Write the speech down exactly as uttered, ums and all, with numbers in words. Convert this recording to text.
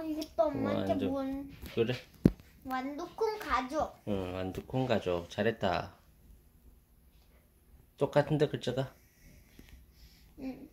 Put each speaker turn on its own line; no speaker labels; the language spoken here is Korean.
이것도 엄마한테
완두.
뭔
그래.
완두콩 가족.
응, 완두콩 가족. 잘했다. 똑같은데 글자가?
응.